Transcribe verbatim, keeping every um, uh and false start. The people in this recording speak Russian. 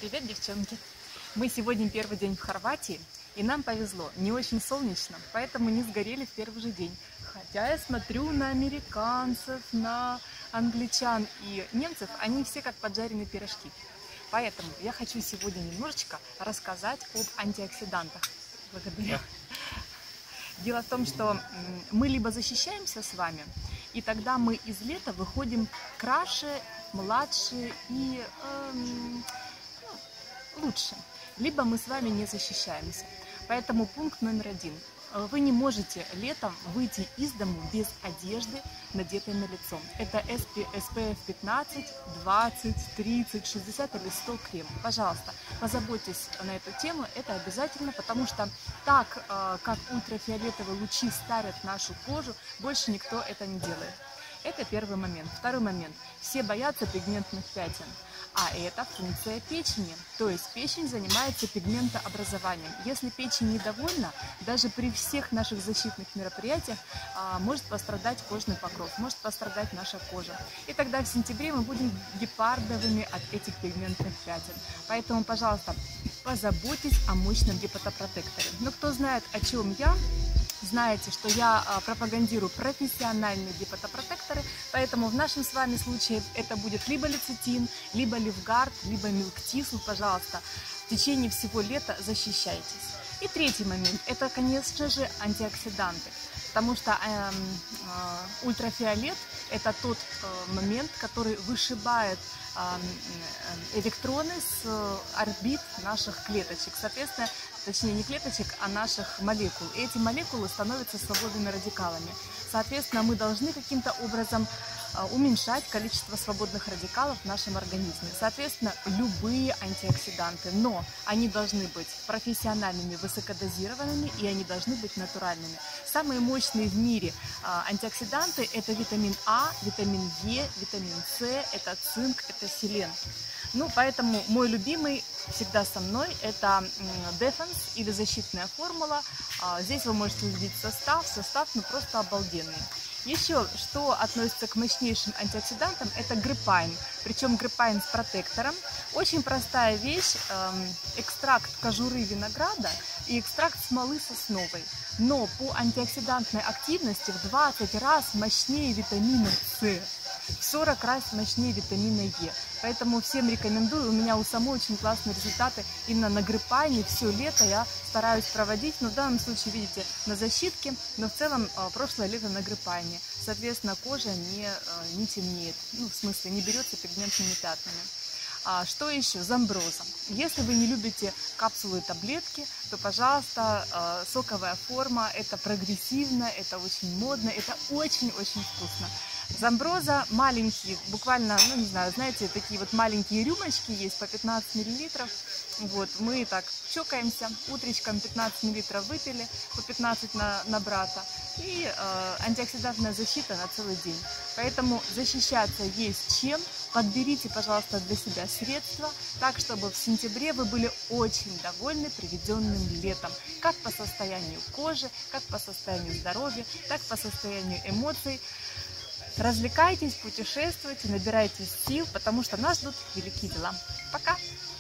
Привет, девчонки! Мы сегодня первый день в Хорватии, и нам повезло. Не очень солнечно, поэтому не сгорели в первый же день. Хотя я смотрю на американцев, на англичан и немцев, они все как поджаренные пирожки. Поэтому я хочу сегодня немножечко рассказать об антиоксидантах. Благодарю. Дело в том, что мы либо защищаемся с вами, и тогда мы из лета выходим краше, младше и эм, ну, лучше. Либо мы с вами не защищаемся. Поэтому пункт номер один. Вы не можете летом выйти из дому без одежды, надетой на лицо. Это эс пи эф пятнадцать, двадцать, тридцать, шестьдесят или сто крем. Пожалуйста, позаботьтесь на эту тему, это обязательно, потому что так, как ультрафиолетовые лучи старят нашу кожу, больше никто это не делает. Это первый момент. Второй момент. Все боятся пигментных пятен. А это функция печени. То есть печень занимается пигментообразованием. Если печень недовольна, даже при всех наших защитных мероприятиях а, может пострадать кожный покров, может пострадать наша кожа. И тогда в сентябре мы будем гепардовыми от этих пигментных пятен. Поэтому, пожалуйста, позаботьтесь о мощном гепатопротекторе. Но кто знает, о чем я, знаете, что я пропагандирую профессиональные гепатопротекторы, поэтому в нашем с вами случае это будет либо лецитин, либо лифгард, либо милктисл. Пожалуйста, в течение всего лета защищайтесь. И третий момент, это, конечно же, антиоксиданты, потому что э, э, ультрафиолет – это тот э, момент, который вышибает э, электроны с орбит наших клеточек, соответственно, точнее не клеточек, а наших молекул. И эти молекулы становятся свободными радикалами. Соответственно, мы должны каким-то образом уменьшать количество свободных радикалов в нашем организме. Соответственно, любые антиоксиданты, но они должны быть профессиональными, высокодозированными, и они должны быть натуральными. Самые мощные в мире антиоксиданты – это витамин А, витамин Е, витамин С, это цинк, это селен. Ну, поэтому мой любимый всегда со мной – это Defense или защитная формула. Здесь вы можете увидеть состав. Состав ну просто обалденный. Еще, что относится к мощнейшим антиоксидантам, это гриппайн. Причем гриппайн с протектором. Очень простая вещь – экстракт кожуры винограда и экстракт смолы сосновой. Но по антиоксидантной активности в двадцать раз мощнее витамина С. В сорок раз мощнее витамина Е. Поэтому всем рекомендую. У меня у самой очень классные результаты именно на гриппайне. Все лето я стараюсь проводить. Но в данном случае, видите, на защитке. Но в целом прошлое лето на гриппайне. Соответственно, кожа не, не темнеет. Ну, в смысле, не берется пигментными пятнами. А что еще? Замброза. Если вы не любите капсулы и таблетки, то, пожалуйста, соковая форма. Это прогрессивно, это очень модно, это очень-очень вкусно. Замброза маленькие, буквально, ну не знаю, знаете, такие вот маленькие рюмочки есть по пятнадцать миллилитров. Вот, мы так чокаемся, утречком пятнадцать миллилитров выпили, по пятнадцать на, на брата. И э, антиоксидантная защита на целый день. Поэтому защищаться есть чем. Подберите, пожалуйста, для себя средства, так, чтобы в сентябре вы были очень довольны проведенным летом. Как по состоянию кожи, как по состоянию здоровья, так по состоянию эмоций. Развлекайтесь, путешествуйте, набирайтесь сил, потому что нас ждут великие дела. Пока!